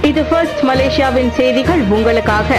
இது ஃபர்ஸ்ட் மலேசியாவின் செய்திகள் உங்களுக்காக.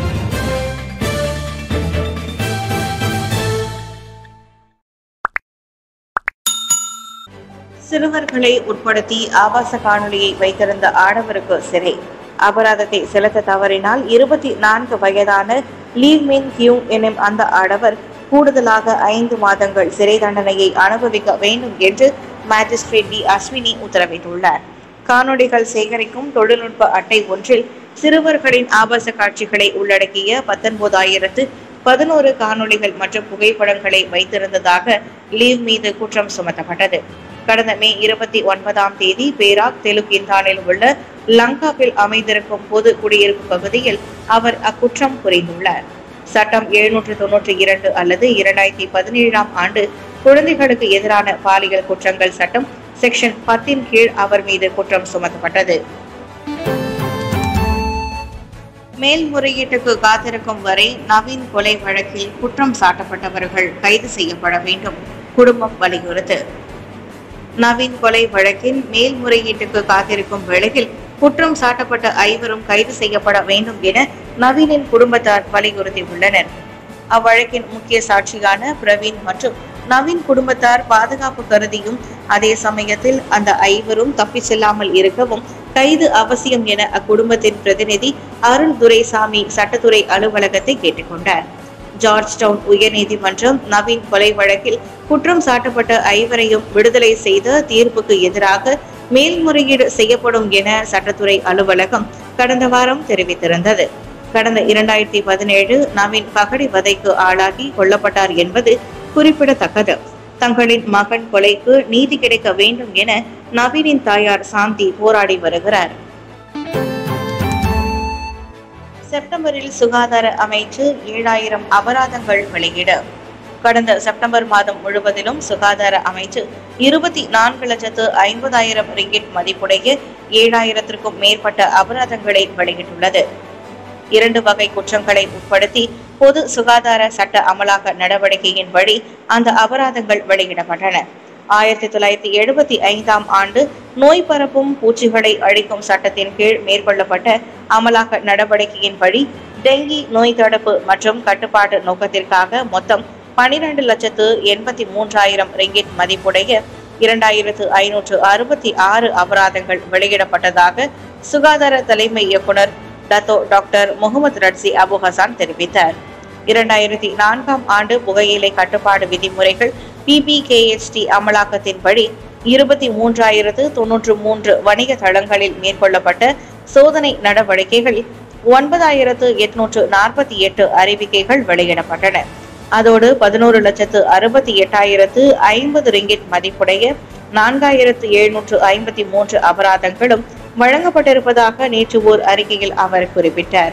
சிறுவர்களை உட்படுத்தி ஆபாச காணொலியை வைத்திருந்த ஆடவருக்கு சிறை. அபராதத்தை செலுத்த தவறினால் 24 வயதான லீவ் மின் ஹியூங் எனும் அந்த ஆடவர் கூடுதலாக 5 மாதங்கள் சிறை தண்டனையை அனுபவிக்க வேண்டும் என்று மேஜிஸ்ட்ரேட் டி அஸ்வினி உத்தரவிட்டுள்ளார். காணொலிகள் சேகரிக்கும் தொழில்நுட்ப அட்டை ஒன்றில் சிறுவர்களின் ஆபாச காட்சிகளை உள்ளடக்கிய 19,011 காணொலிகள் மற்றும் புகைப்படங்களை வைத்திருந்ததாக லீவ் மீது குற்றம் சுமத்தப்பட்டது. கடந்த மே 29ஆம் தேதி பேராக் தெலுங்கிந்தானில் உள்ள லங்காவில் அமைந்திருக்கும் பொது குடியிருப்பு பகுதியில் அவர் அக்குற்றம் புரிந்துள்ளார். சட்டம் 792 அல்லது 2017ஆம் ஆண்டு குழந்தைகளுக்கு எதிரான பாலியல் குற்றங்கள் சட்டம் செக்ஷன் 10 கீழ் அவர் மீது குற்றம் சுமத்தப்பட்டது. மேல்முறையீட்டுக்கு காத்திருக்கும் வரை நவீன் கொலை வழக்கில் குற்றம் சாட்டப்பட்டவர்கள் கைது செய்யப்பட வேண்டும், குடும்பம் வலியுறுத்து. நவீன் கொலை வழக்கின் மேல்முறையீட்டுக்கு காத்திருக்கும் வேளையில் குற்றம் சாட்டப்பட்ட 5வரும் கைது செய்யப்பட வேண்டும் என நவீனின் குடும்பத்தார் வலியுறுத்தியுள்ளனர். அவ்வழக்கின் முக்கிய சாட்சியான பிரவீன் மற்றும் நவீன் குடும்பத்தார் பாதுகாப்பு கருதியும் அதே சமயத்தில் அந்த 5வரும் தப்பி செல்லாமல் இருக்கவும் கைது அவசியம் என அக்குடும்பத்தின் பிரதிநிதி அருள் துரைசாமி சட்டத்துறை அலுவலகத்தை கேட்டுக்கொண்டார். ஜார்ஜ் டவுன் உயர்நீதிமன்றம் நவீன் கொலை வழக்கில் குற்றம் சாட்டப்பட்ட 5வரையும் விடுதலை செய்த தீர்ப்புக்கு எதிராக மேல்முறையீடு செய்யப்படும் என சட்டத்துறை அலுவலகம் கடந்த வாரம் தெரிவித்திருந்தது. கடந்த 2017 நவீன் பகடி வதைக்கு ஆளாகி கொல்லப்பட்டார் என்பது குறிப்பிடத்தக்கது. தங்களின் மகன் கொலைக்கு நீதி கிடைக்க வேண்டும் என நவீனின் தாயார் சாந்தி போராடி வருகிறார். செப்டம்பரில் சுகாதார அமைச்சு 7000 அபராதங்கள் வெளியிட. கடந்த செப்டம்பர் மாதம் முழுவதிலும் சுகாதார அமைச்சு 24,50,000 ரிங்கிட் மதிப்புடைய 7000க்கும் மேற்பட்ட அபராதங்களை வெளியிட்டுள்ளது. 2 வகை குற்றங்களை உட்படுத்தி பொது சுகாதார சட்ட அமலாக்க நடவடிக்கையின்படி அந்த அபராதங்கள் வெளியிடப்பட்டன. 1975ஆம் ஆண்டு நோய் பரப்பும் பூச்சிகளை அழிக்கும் சட்டத்தின் கீழ் மேற்கொள்ளப்பட்ட அமலாக்க நடவடிக்கையின்படி டெங்கி நோய் தடுப்பு மற்றும் கட்டுப்பாட்டு நோக்கத்திற்காக மொத்தம் 12,83,000 ரிங்கிட் மதிப்புடைய 2,566 அபராதங்கள் வெளியிடப்பட்டதாக சுகாதார தலைமை இயக்குனர் doctor Muhammad Radzi Abu Hassan தெரிவித்தார். 2004ஆம் ஆண்டு புகையிலை கட்டுப்பாடு விதிமுறைகள் PPKST அமலாக்கத்தின்படி 23,093 வணிக தளங்களில் மேற்கொள்ளப்பட்ட சோதனை நடவடிக்கைகள் 9,848 அறிவிக்கைகள் வெளியிடப்பட்டன. அதோடு 11,68,050 ரிங்கிட் மதிப்புடைய 4,753 அபராதங்களும் வழங்கப்பட்டிருப்பதாக நேற்று ஓர் அறிக்கையில் அவர் குறிப்பிட்டார்.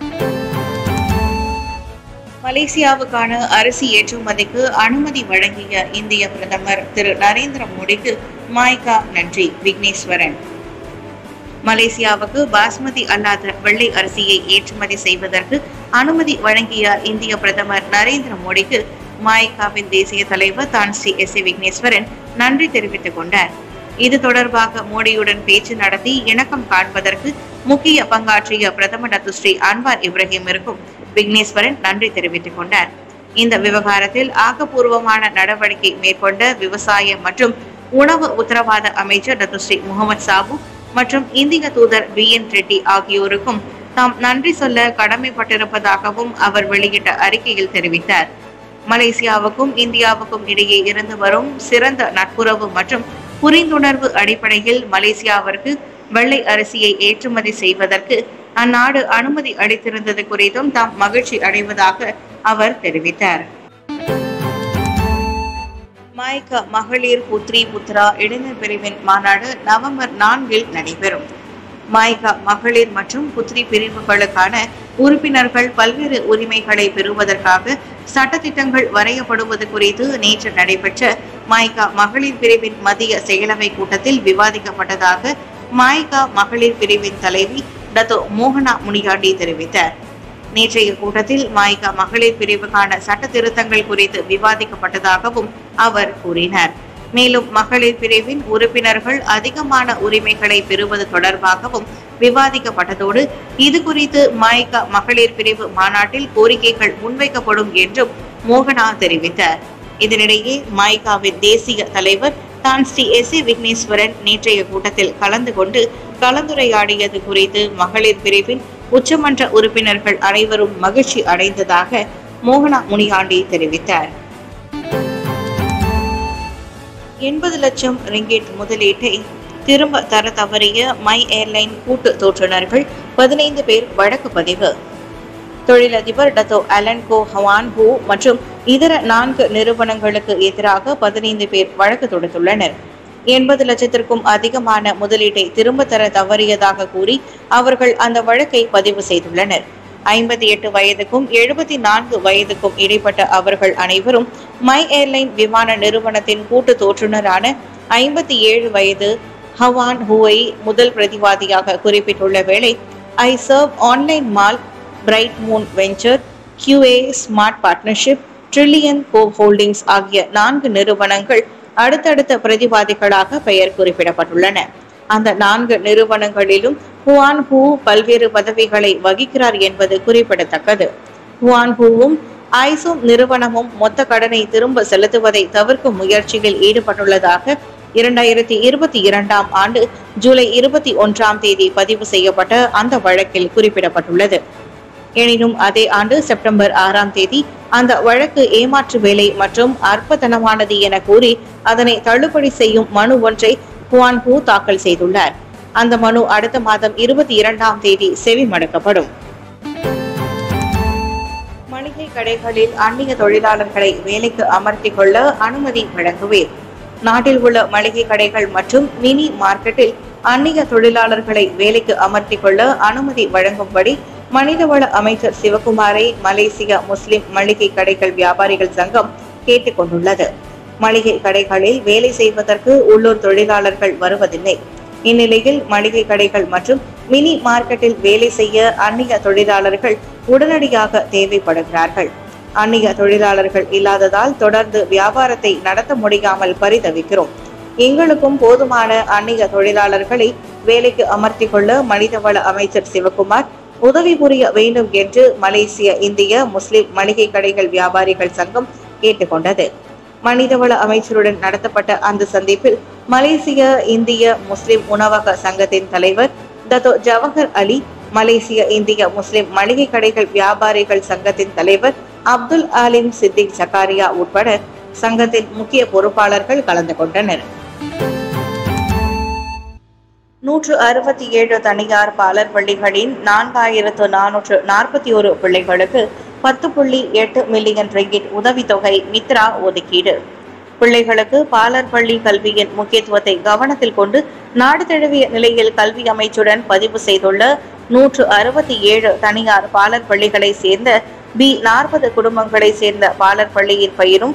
மலேசியாவுக்கான அரிசி ஏற்றுமதிக்கு அனுமதி வழங்கிய இந்திய பிரதமர் திரு நரேந்திர மோடிக்கு மாய்கா நன்றி. விக்னேஸ்வரன். மலேசியாவுக்கு பாஸ்மதி அல்லாத வெள்ளை அரிசியை ஏற்றுமதி செய்வதற்கு அனுமதி வழங்கிய இந்திய பிரதமர் நரேந்திர மோடிக்கு மாய்காவின் தேசிய தலைவர் தான் ஸ்ரீ S.A. விக்னேஸ்வரன் நன்றி தெரிவித்துக் கொண்டார். இது தொடர்பாக மோடியுடன் பேச்சு நடத்தி இணக்கம் காண்பதற்கு முக்கிய பங்காற்றிய பிரதமர் டத்துஸ்ரீ அன்வார் இப்ராஹிமிற்கும் விக்னேஸ்வரன் நன்றி தெரிவித்துக் கொண்டார். இந்த விவகாரத்தில் ஆக்கப்பூர்வமான நடவடிக்கை மேற்கொண்ட விவசாய மற்றும் உணவு உத்தரவாத அமைச்சர் டத்துஸ்ரீ முகமது சாபு மற்றும் இந்திய தூதர் BN ரெட்டி ஆகியோருக்கும் தாம் நன்றி சொல்ல கடமைப்பட்டிருப்பதாகவும் அவர் வெளியிட்ட அறிக்கையில் தெரிவித்தார். மலேசியாவுக்கும் இந்தியாவுக்கும் இடையே இருந்து வரும் சிறந்த நட்புறவு மற்றும் புரிந்துணர்வு அடிப்படையில் மலேசியாவிற்கு வெள்ளை அரிசியை ஏற்றுமதி செய்வதற்கு அந்நாடு அனுமதி அளித்திருந்தது குறித்தும் தாம் மகிழ்ச்சி அடைவதாக அவர் தெரிவித்தார். மாய்கா மகளிர் புத்ரி புத்ரா இளைஞர் பிரிவின் மாநாடு நவம்பர் 4இல் நடைபெறும். மாய்கா மகளிர் மற்றும் புத்ரி பிரிவுகளுக்கான உறுப்பினர்கள் பல்வேறு உரிமைகளை பெறுவதற்காக சட்டத்திட்டங்கள் வரையப்படுவது குறித்து நேற்று நடைபெற்ற மாய்கா மகளிர் பிரிவின் மத்திய செயலவை கூட்டத்தில் விவாதிக்கப்பட்டதாக மாய்கா மகளிர் பிரிவின் தலைவி டத்தோ மோகனா முனியாண்டி தெரிவித்தார். நேற்றைய கூட்டத்தில் மாய்கா மகளிர் பிரிவுக்கான சட்ட திருத்தங்கள் குறித்து விவாதிக்கப்பட்டதாகவும் அவர் கூறினார். மேலும் மகளிர் பிரிவின் உறுப்பினர்கள் அதிகமான உரிமைகளை பெறுவது தொடர்பாகவும் விவாதிக்கப்பட்டதோடு இது குறித்து ம.இ.க. மகளிர் பிரிவு மாநாட்டில் கோரிக்கைகள் முன்வைக்கப்படும் என்றும் மோகனா தெரிவித்தார். இதனிடையே ம.இ.க.வின் தேசிய தலைவர் தான் ஸ்ரீ எஸ்.ஏ. விக்னேஸ்வரன் நேற்றைய கூட்டத்தில் கலந்து கொண்டு கலந்துரையாடியது குறித்து மகளிர் பிரிவின் உச்சமன்ற உறுப்பினர்கள் அனைவரும் மகிழ்ச்சி அடைந்ததாக மோகனா முனியாண்டி தெரிவித்தார். 80 லட்சம் ரிங்கிட் முதலீட்டை திரும்ப தர தவறிய மை ஏர்லைன் கூட்டு தோற்றுநர்கள் 15 பேர் வழக்கு பதிவு. தொழிலதிபர் Dato Alan Koh Hwan Hoo மற்றும் இதர 4 நிறுவனங்களுக்கு எதிராக 15 பேர் வழக்கு தொடுத்துள்ளனர். 80 லட்சத்திற்கும் அதிகமான முதலீட்டை திரும்ப தர தவறியதாக கூறி அவர்கள் அந்த வழக்கை பதிவு செய்துள்ளனர். 58 வயதுக்கும் 74 வயதுக்கும் இடைப்பட்ட அவர்கள் அனைவரும் மை ஏர்லைன் விமான நிறுவனத்தின் கூட்டு தோற்றுநரான 57 வயது ஹவான் ஹூவை முதல் பிரதிவாதியாக குறிப்பிட்டுள்ள வேளை I serve online mall, bright moon venture, QA smart partnership, trillion co holdings ஆகிய 4 நிறுவனங்கள் அடுத்தடுத்த பிரதிவாதிகளாக பெயர் குறிப்பிடப்பட்டுள்ளன. அந்த 4 நிறுவனங்களிலும் ஹுவான் ஹூ பல்வேறு பதவிகளை வகிக்கிறார் என்பது குறிப்பிடத்தக்கது. ஹுவான் ஹூவும் ஐசோம் நிறுவனமும் மொத்த கடனை திரும்ப செலுத்துவதை தவிர்க்கும் முயற்சியில் ஈடுபட்டுள்ளதாக 2022ஆம் ஆண்டு ஜூலை 21ஆம் தேதி பதிவு செய்யப்பட்ட அந்த வழக்கில் குறிப்பிடப்பட்டுள்ளது. எனினும் அதே ஆண்டு செப்டம்பர் 6ஆம் தேதி அந்த வழக்கு ஏமாற்று வேலை மற்றும் அற்பத்தனமானது என கூறி அதனை தள்ளுபடி செய்யும் மனு ஒன்றை ஹுவான் ஹூ தாக்கல் செய்துள்ளார். அந்த மனு அடுத்த மாதம் 22ஆம் தேதி செவிமடுக்கப்படும். மளிகை கடைகளில் அந்நிய தொழிலாளர்களை வேலைக்கு அமர்த்திக் கொள்ள அனுமதி வழங்குவேன். நாட்டில் உள்ள மளிகை கடைகள் மற்றும் மினி மார்க்கெட்டில் அந்நிய தொழிலாளர்களை வேலைக்கு அமர்த்திக் கொள்ள அனுமதி வழங்கும்படி மனிதவள அமைச்சர் சிவகுமாரை மலேசிய முஸ்லிம் மளிகை கடைகள் வியாபாரிகள் சங்கம் கேட்டுக் கொண்டுள்ளது. மளிகை கடைகளில் வேலை செய்வதற்கு உள்ளூர் தொழிலாளர்கள் வருவதில்லை. இந்நிலையில் மளிகை கடைகள் மற்றும் மினி மார்க்கெட்டில் வேலை செய்ய அந்நிய தொழிலாளர்கள் உடனடியாக தேவைப்படுகிறார்கள். அந்நிய தொழிலாளர்கள் இல்லாததால் தொடர்ந்து வியாபாரத்தை நடத்த முடியாமல் பரிதவிக்கிறோம். எங்களுக்கும் போதுமான அந்நிய தொழிலாளர்களை வேலைக்கு அமர்த்திக் கொள்ள மனிதவள அமைச்சர் சிவகுமார் உதவி புரிய வேண்டும் என்று மலேசிய இந்திய முஸ்லிம் மளிகை கடைகள் வியாபாரிகள் சங்கம் கேட்டுக்கொண்டது. மனிதவள அமைச்சருடன் நடத்தப்பட்ட அந்த சந்திப்பில் மலேசிய இந்திய முஸ்லிம் உணவக சங்கத்தின் தலைவர் டத்தோ ஜவஹர் அலி, மலேசிய இந்திய முஸ்லிம் மளிகை கடைகள் வியாபாரிகள் சங்கத்தின் தலைவர் அப்துல் ஆலிம் சித்திக் ஜக்காரியா உட்பட சங்கத்தின் முக்கிய பொறுப்பாளர்கள் கலந்து கொண்டனர். 167 தனியார் பாலர் பள்ளிகளின் 4441 பிள்ளைகளுக்கு 10.8 மில்லியன் ரிங்கிட் உதவித்தொகை மித்ரா ஒதுக்கீடு. பிள்ளைகளுக்கு பாலர் பள்ளி கல்வியின் முக்கியத்துவத்தை கவனத்தில் கொண்டு நாடு தழுவிய நிலையில் கல்வி அமைச்சுடன் பதிவு செய்துள்ள 167 தனியார் பாலர் பள்ளிகளை சேர்ந்த B40 குடும்பங்களை சேர்ந்த பாலர் பள்ளியின் பயிரும்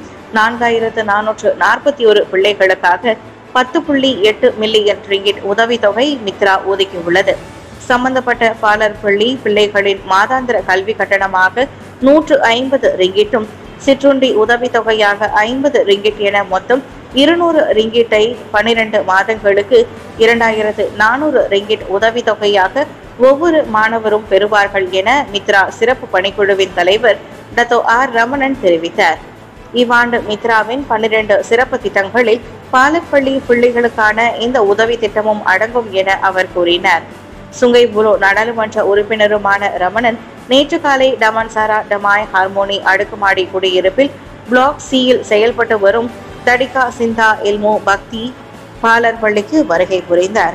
4441 பிள்ளைகளுக்காக 10.8 மில்லியன் ரிங்கிட் உதவித்தொகை மித்ரா ஒதுக்கியுள்ளது. சம்பந்தப்பட்ட பாலர் பள்ளி பிள்ளைகளின் மாதாந்திர கல்வி கட்டணமாக 150 ரிங்கிட்டும் சிற்றுண்டி உதவித்தொகையாக 50 ரிங்கிட் என மொத்தம் 200 ரிங்கிட்டை 12 மாதங்களுக்கு 2400 ரிங்கிட் உதவித்தொகையாக ஒவ்வொரு மாணவரும் பெறுவார்கள் என மித்ரா சிறப்பு பணிக்குழுவின் தலைவர் டத்தோ ஆர் ரமணன் தெரிவித்தார். இவ்வாண்டு மித்ராவின் 12 சிறப்பு திட்டங்களில் பாலர் பள்ளி பிள்ளைகளுக்கான இந்த உதவி திட்டமும் அடங்கும் என அவர் கூறினார். சுங்கைபுரோ நாடாளுமன்ற உறுப்பினருமான ரமணன் நேற்று காலை டமான்சாரா டமாய் ஹார்மோனி அடுக்குமாடி குடியிருப்பில் பிளாக் சியில் செயல்பட்டு வரும் தடிகா சிந்தா எல்மோ பக்தி பாலர் பள்ளிக்கு வருகை புரிந்தார்.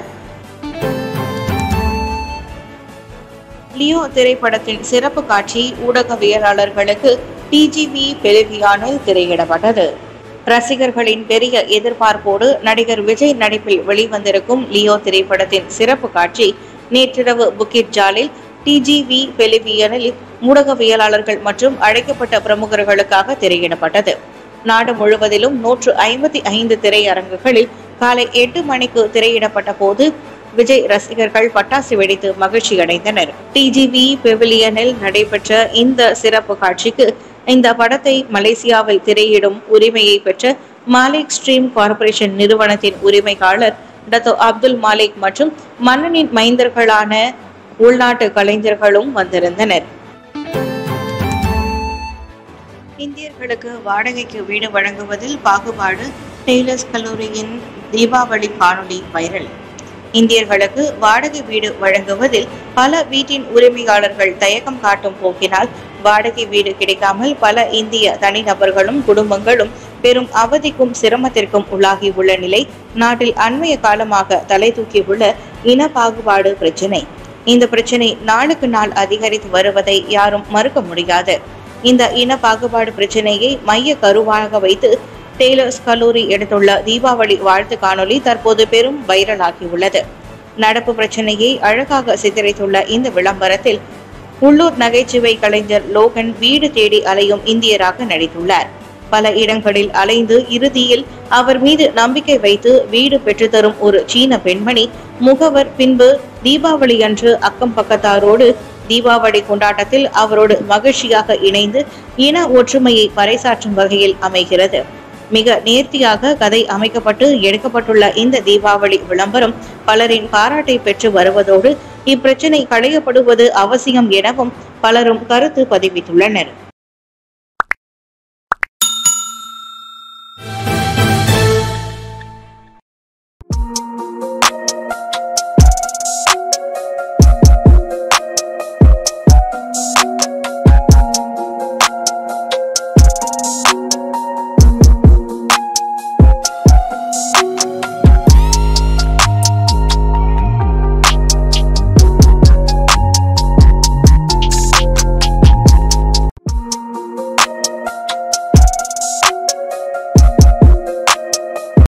லியோ திரைப்படத்தின் சிறப்பு காட்சி ஊடகவியலாளர்களுக்கு டிஜிவி பெலிவியானில் திரையிடப்பட்டது. ரசிகர்களின் பெரிய எதிர்பார்ப்போடு நடிகர் விஜய் நடிப்பில் வெளிவந்திருக்கும் லியோ திரைப்படத்தின் சிறப்பு காட்சி நேற்றிரவு புக்கிட் ஜாலில் டிஜிவி பெலிவியனில் ஊடகவியலாளர்கள் மற்றும் அழைக்கப்பட்ட பிரமுகர்களுக்காக திரையிடப்பட்டது. நாடு முழுவதிலும் 155 திரையரங்குகளில் காலை 8 மணிக்கு திரையிடப்பட்ட போது விஜய் ரசிகர்கள் பட்டாசு வெடித்து மகிழ்ச்சி அடைந்தனர். டிஜிவி பெவிலியனில் நடைபெற்ற இந்த சிறப்பு காட்சிக்கு இந்த படத்தை மலேசியாவில் திரையிடும் உரிமையை பெற்ற மாலிக் ஸ்ட்ரீம் கார்ப்பரேஷன் நிறுவனத்தின் உரிமையாளர் டத்தோ அப்துல் மாலிக் மற்றும் மன்னனின் மைந்தர்களான உள்நாட்டு கலைஞர்களும் வந்திருந்தனர். இந்தியர்களுக்கு வாடகைக்கு வீடு வழங்குவதில் பாகுபாடு, டெய்லர்ஸ் கல்லூரியின் தீபாவளி காணொலி வைரல். இந்தியர்களுக்கு வாடகை வீடு வழங்குவதில் பல வீட்டின் உரிமையாளர்கள் தயக்கம் காட்டும் போக்கினால் வாடகை வீடு கிடைக்காமல் பல இந்திய தனிநபர்களும் குடும்பங்களும் பெரும் அவதிக்கும் சிரமத்திற்கும் உள்ளாகியுள்ள நிலை நாட்டில் அண்மைய காலமாக தலை தூக்கியுள்ள இன பாகுபாடு பிரச்சினை. இந்த பிரச்சினை நாளுக்கு நாள் அதிகரித்து வருவதை யாரும் மறுக்க முடியாது. இந்த இன பாகுபாடு பிரச்சினையை மைய கருவாக வைத்து டெய்லர்ஸ் கல்லூரி எடுத்துள்ள தீபாவளி வாழ்த்து காணொலி தற்போது பெரும் வைரலாகியுள்ளது. நடப்பு பிரச்சனையை அழகாக சித்தரித்துள்ள இந்த விளம்பரத்தில் உள்ளூர் நகைச்சுவை கலைஞர் லோகன் வீடு தேடி அலையும் இந்தியராக நடித்துள்ளார். பல இடங்களில் அலைந்து இறுதியில் அவர் மீது நம்பிக்கை வைத்து வீடு பெற்றுத்தரும் ஒரு சீன பெண்மணி முகவர் பின்பு தீபாவளி அன்று அக்கம் பக்கத்தாரோடு தீபாவளி கொண்டாட்டத்தில் அவரோடு மகிழ்ச்சியாக இணைந்து இன ஒற்றுமையை பறைசாற்றும் வகையில் அமைகிறது. மிக நேர்த்தியாக கதை அமைக்கப்பட்டு எடுக்கப்பட்டுள்ள இந்த தீபாவளி விளம்பரம் பலரின் பாராட்டை பெற்று வருவதோடு இப்பிரச்சினை களையப்படுவது அவசியம் எனவும் பலரும் கருத்து பதிவிட்டுள்ளனர்.